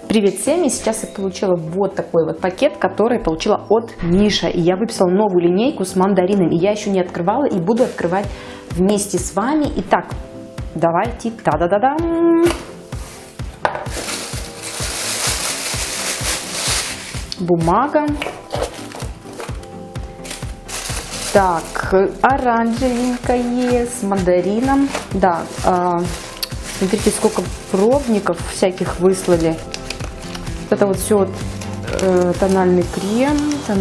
Привет всем! И сейчас я получила вот такой вот пакет, который я получила от Миша. И я выписала новую линейку с мандаринами. Я еще не открывала и буду открывать вместе с вами. Итак, давайте. Та-да-да-дам! Бумага. Так, оранжевенькое с мандарином. Да, смотрите, сколько пробников всяких выслали. Это вот все тональный крем.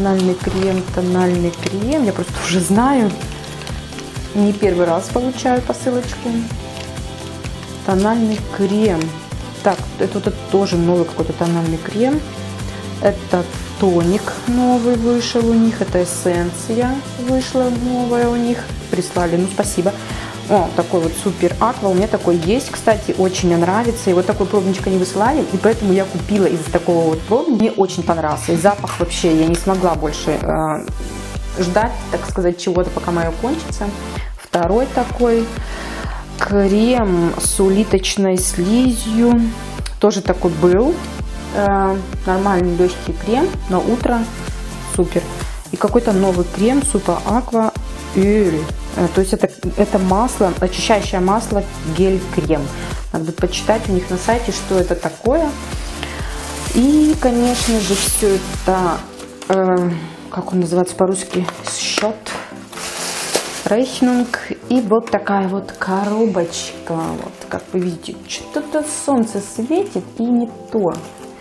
Я просто уже знаю. Не первый раз получаю посылочку. Тональный крем. Так, это вот тоже новый какой-то тональный крем. Это тоник новый вышел у них. Это эссенция вышла новая у них. Прислали, ну спасибо. О, такой вот супер аква. У меня такой есть, кстати, очень мне нравится. И вот такой пробничек они высылали. И поэтому я купила из-за такого вот пробника. Мне очень понравился. И запах вообще, я не смогла больше ждать, так сказать, чего-то, пока мое кончится. Второй такой крем с улиточной слизью. Тоже такой был. Нормальный легкий крем на утро. Супер. И какой-то новый крем Супер Аква Öl. То есть это масло, очищающее масло, гель-крем. Надо будет почитать у них на сайте, что это такое. И, конечно же, все это, как он называется по-русски, счет, Rechnung. И вот такая вот коробочка. Вот, как вы видите, что-то солнце светит и не то.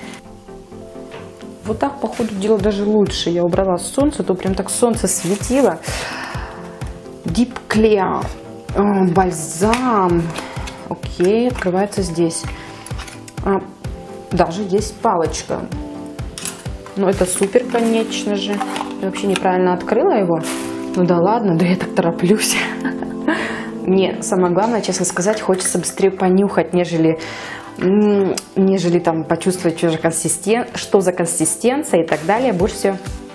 Вот так, по ходу дела, даже лучше. Я убрала солнце, то прям так солнце светило. Deep Clear. Бальзам. Окей, открывается здесь. Даже есть палочка. Ну, это супер, конечно же. Я вообще неправильно открыла его. Ну да ладно, да я так тороплюсь. Мне самое главное, честно сказать, хочется быстрее понюхать, нежели там почувствовать, что за консистенция и так далее. Больше всего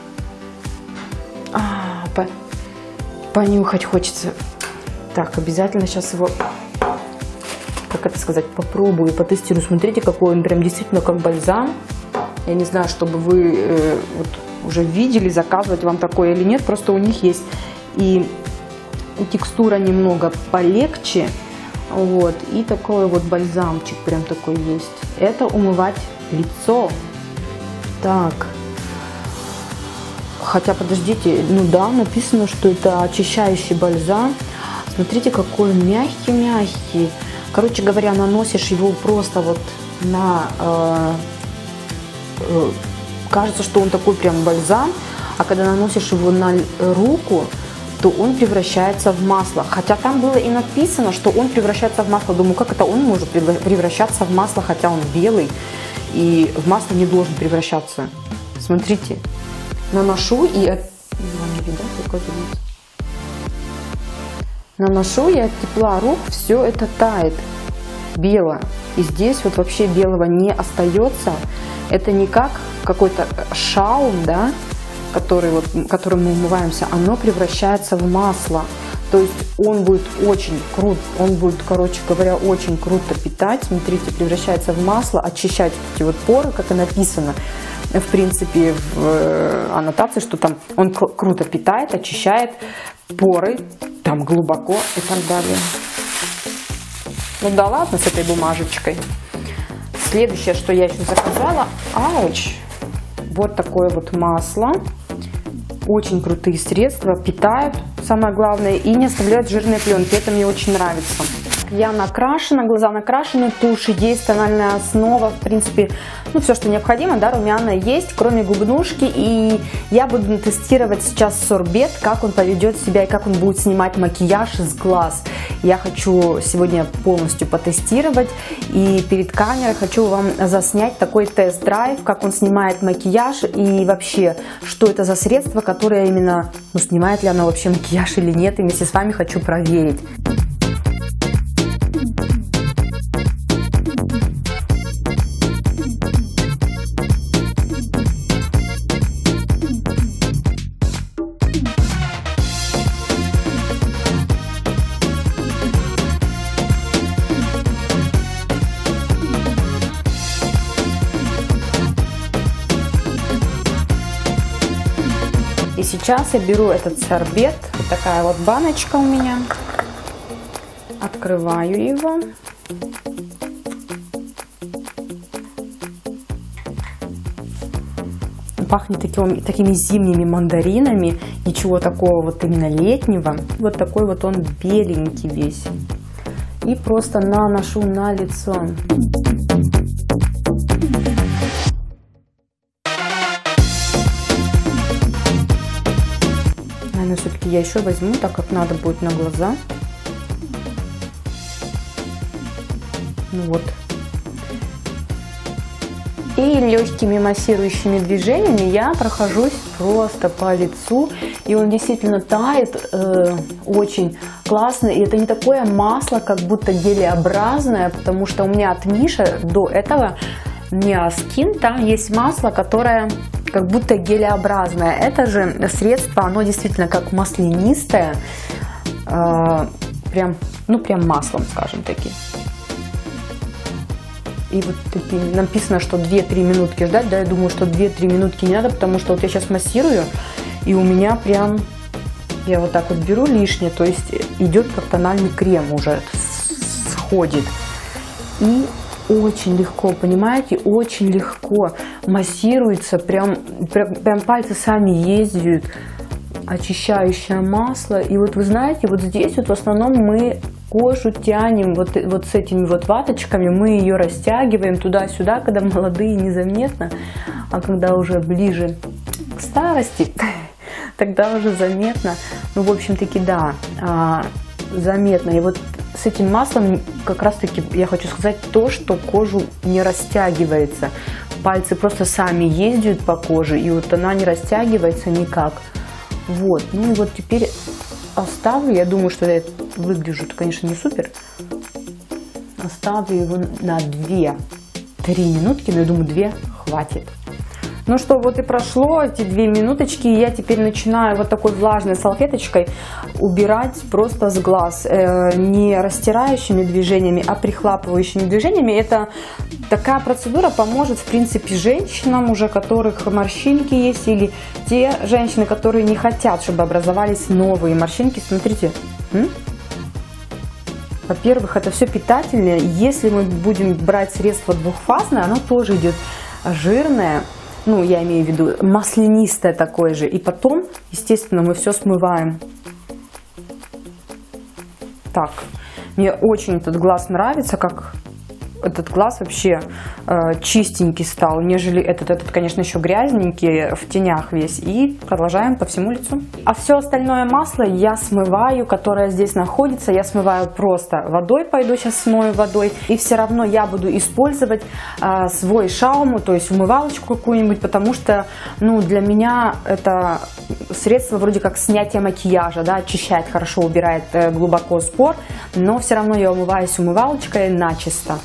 понюхать хочется. Так, обязательно сейчас его, как это сказать, попробую, потестирую. Смотрите, какой он прям действительно как бальзам. Я не знаю, чтобы вы вот уже видели, заказывать вам такое или нет. Просто у них есть и текстура немного полегче. Вот, и такой вот бальзамчик прям такой есть. Это умывать лицо. Так. Хотя, подождите, ну да, написано, что это очищающий бальзам. Смотрите, какой он мягкий-мягкий. Короче говоря, наносишь его просто вот на... кажется, что он такой прям бальзам. А когда наносишь его на руку, то он превращается в масло. Хотя там было и написано, что он превращается в масло. Думаю, как это он может превращаться в масло, хотя он белый. И в масло не должен превращаться. Смотрите. Наношу и наношу и от тепла рук все это тает бело. И здесь вот вообще белого не остается. Это не как какой-то шаум, да, которым мы умываемся. Оно превращается в масло. То есть он будет очень крут. Он будет, короче говоря, очень круто питать. Смотрите, превращается в масло, очищать эти вот поры, как и написано. В принципе, в аннотации, что там он круто питает, очищает поры, там глубоко и так далее. Ну да ладно с этой бумажечкой. Следующее, что я еще заказала, вот такое вот масло. Очень крутые средства, питают, самое главное, и не оставляют жирные пленки. Это мне очень нравится. Я накрашена, глаза накрашены, тушь есть, тональная основа, в принципе, ну все, что необходимо, да, румяна есть, кроме губнушки. И я буду тестировать сейчас сорбет, как он поведет себя и как он будет снимать макияж с глаз. Я хочу сегодня полностью потестировать, и перед камерой хочу вам заснять такой тест-драйв, как он снимает макияж и вообще, что это за средство, которое именно, ну, снимает ли оно вообще макияж или нет, и вместе с вами хочу проверить. сейчас я беру этот сорбет, вот такая вот баночка у меня, открываю его. Пахнет такими зимними мандаринами, ничего такого вот именно летнего. Вот такой вот он беленький весь. И просто наношу на лицо. Наверное, все-таки я еще возьму, так как надо будет на глаза. Ну вот. И легкими массирующими движениями я прохожусь просто по лицу. И он действительно тает очень классно. И это не такое масло, как будто гелеобразное, потому что у меня от Миши до этого Neoskin, там есть масло, которое как будто гелеобразное. Это же средство, оно действительно как маслянистое, прям маслом, скажем таки. И вот написано, что 2-3 минутки ждать. Да, я думаю, что 2-3 минутки не надо, потому что вот я сейчас массирую, и у меня прям, я вот так вот беру лишнее, то есть идет как тональный крем уже сходит. И очень легко, понимаете, очень легко массируется, прям пальцы сами ездят, очищающее масло. И вот вы знаете, вот здесь вот в основном мы кожу тянем вот с этими вот ваточками, мы ее растягиваем туда-сюда, когда молодые, незаметно, а когда уже ближе к старости, тогда уже заметно. Ну, в общем-таки, да, заметно. И вот с этим маслом как раз-таки я хочу сказать то, что кожу не растягивается. Пальцы просто сами ездят по коже, и вот она не растягивается никак. Вот, ну и вот теперь оставлю, я думаю, что я выгляжу, конечно, не супер. Оставлю его на 2-3 минутки, но я думаю, 2 хватит. Ну что, вот и прошло эти 2 минуточки, и я теперь начинаю вот такой влажной салфеточкой убирать просто с глаз. Не растирающими движениями, а прихлапывающими движениями. Это такая процедура поможет, в принципе, женщинам, уже которых морщинки есть, или те женщины, которые не хотят, чтобы образовались новые морщинки. Смотрите. Во-первых, это все питательное. Если мы будем брать средство двухфазное, оно тоже идет жирное. Ну, я имею в виду маслянистое такое же. И потом, естественно, мы все смываем. Так, мне очень этот глаз нравится, как этот глаз вообще чистенький стал, нежели этот, конечно, еще грязненький, в тенях весь. И продолжаем по всему лицу. А все остальное масло я смываю, которое здесь находится, я смываю просто водой, пойду сейчас смою водой. И все равно я буду использовать свой шауму, то есть умывалочку какую-нибудь, потому что, ну, для меня это средство вроде как снятие макияжа, да, очищает хорошо, убирает глубоко спор, но все равно я умываюсь умывалочкой начисто.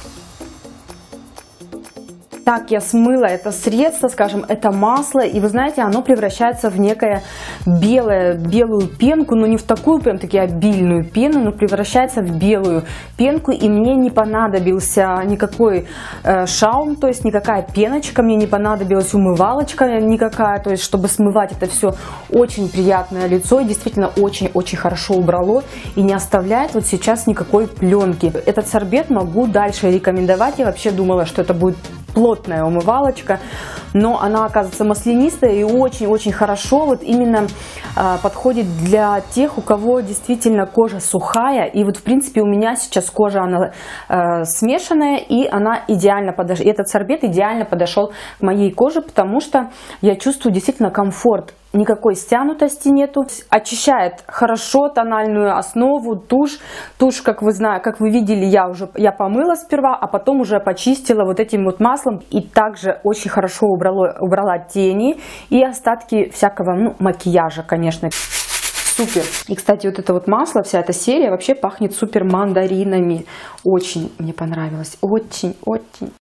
Так, я смыла это средство, скажем, это масло, и вы знаете, оно превращается в некое белую пенку, но не в такую прям таки обильную пену, но превращается в белую пенку, и мне не понадобился никакой шаум, то есть никакая пеночка, мне не понадобилась умывалочка никакая, то есть чтобы смывать это все. Очень приятное лицо, и действительно очень-очень хорошо убрало, и не оставляет вот сейчас никакой пленки. Этот сорбет могу дальше рекомендовать, я вообще думала, что это будет плотная умывалочка, но она оказывается маслянистая и очень-очень хорошо вот именно подходит для тех, у кого действительно кожа сухая. И вот в принципе у меня сейчас кожа она смешанная, и она идеально подошла. Этот сорбет идеально подошел к моей коже, потому что я чувствую действительно комфорт. Никакой стянутости нету. Очищает хорошо тональную основу, тушь. Тушь, как вы видели, я помыла сперва, а потом уже почистила вот этим вот маслом. И также очень хорошо убрала тени и остатки всякого, макияжа, конечно. Супер. И, кстати, вот это вот масло, вся эта серия вообще пахнет супер мандаринами. Очень мне понравилось. Очень.